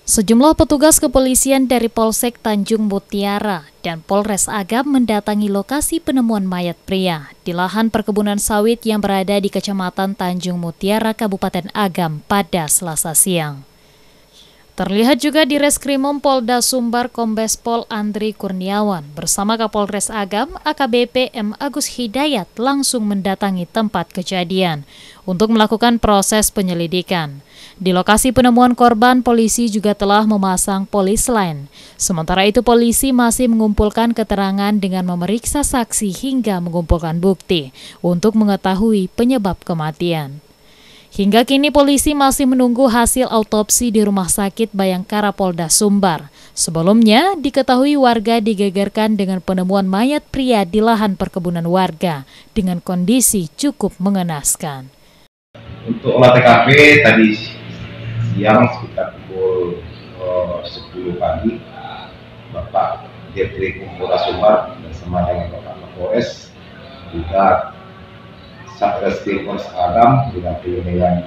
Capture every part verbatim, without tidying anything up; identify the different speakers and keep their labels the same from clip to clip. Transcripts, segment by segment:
Speaker 1: Sejumlah petugas kepolisian dari Polsek Tanjung Mutiara dan Polres Agam mendatangi lokasi penemuan mayat pria di lahan perkebunan sawit yang berada di Kecamatan Tanjung Mutiara, Kabupaten Agam pada Selasa siang. Terlihat juga di Reskrimum Polda Sumbar Kombes Pol Andri Kurniawan bersama Kapolres Agam A K B P M Agus Hidayat langsung mendatangi tempat kejadian untuk melakukan proses penyelidikan. Di lokasi penemuan korban, polisi juga telah memasang polis line. Sementara itu, polisi masih mengumpulkan keterangan dengan memeriksa saksi hingga mengumpulkan bukti untuk mengetahui penyebab kematian. Hingga kini polisi masih menunggu hasil autopsi di Rumah Sakit Bayangkara Polda Sumbar. Sebelumnya, diketahui warga digegerkan dengan penemuan mayat pria di lahan perkebunan warga dengan kondisi cukup mengenaskan.
Speaker 2: Untuk olah T K P tadi siang sekitar pukul uh, sepuluh pagi, Bapak Dirkrim Polda Sumbar bersama dengan Bapak Kapolres juga Satreskrim Polres Agam didampingi dengan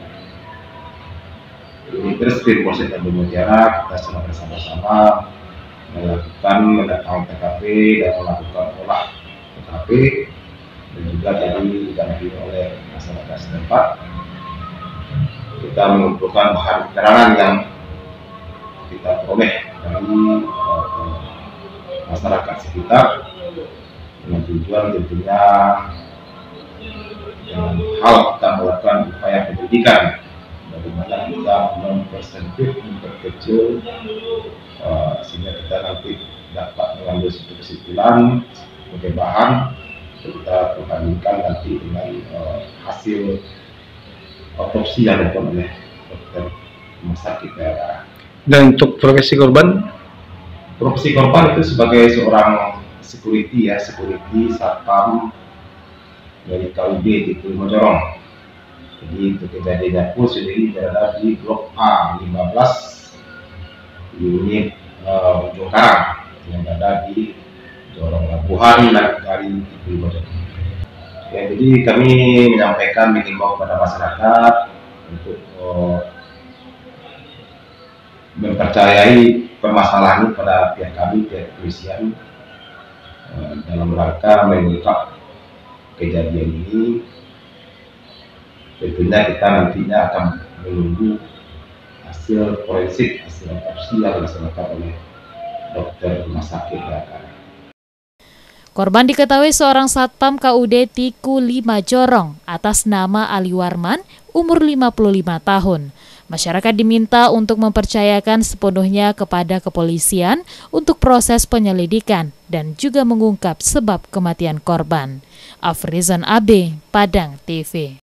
Speaker 2: unit Reskrim Polsek Tanjung Mutiara, kita sedang bersama-sama melakukan mendatangi T K P dan melakukan olah T K P, dan juga tadi didampingi oleh masyarakat setempat. Kita mengumpulkan bahan keterangan yang kita peroleh dari uh, masyarakat sekitar dengan tujuan tentunya dengan hal kita melakukan upaya penyelidikan bagaimana kita mempersempit, memperkecil uh, sehingga kita nanti dapat mengambil suatu kesimpulan sebagai bahan kita perbandingkan nanti dengan uh, hasil otopsi yang dilakukan oleh dokter rumah sakit daerah.
Speaker 3: Dan untuk profesi korban?
Speaker 2: Profesi korban itu sebagai seorang security ya, security satpam dari K U B di Mojorong. Jadi untuk kejadiannya pun sendiri berada di blok A lima belas unit uh, Ujung Karang yang berada di Jorong Labuhan dari Mojorong. Ya, jadi kami menyampaikan mengimbau kepada masyarakat untuk uh, mempercayai permasalahan pada pihak kami, pihak kepolisian uh, dalam rangka mengungkap kejadian ini. Tentunya kita nantinya akan menunggu hasil forensik, hasil otopsi yang dilaksanakan oleh dokter rumah sakit Bayangkara.
Speaker 1: Korban diketahui seorang satpam K U D Tiku lima Jorong atas nama Ali Warman, umur lima puluh lima tahun. Masyarakat diminta untuk mempercayakan sepenuhnya kepada kepolisian untuk proses penyelidikan dan juga mengungkap sebab kematian korban. Afrizan A B, Padang T V.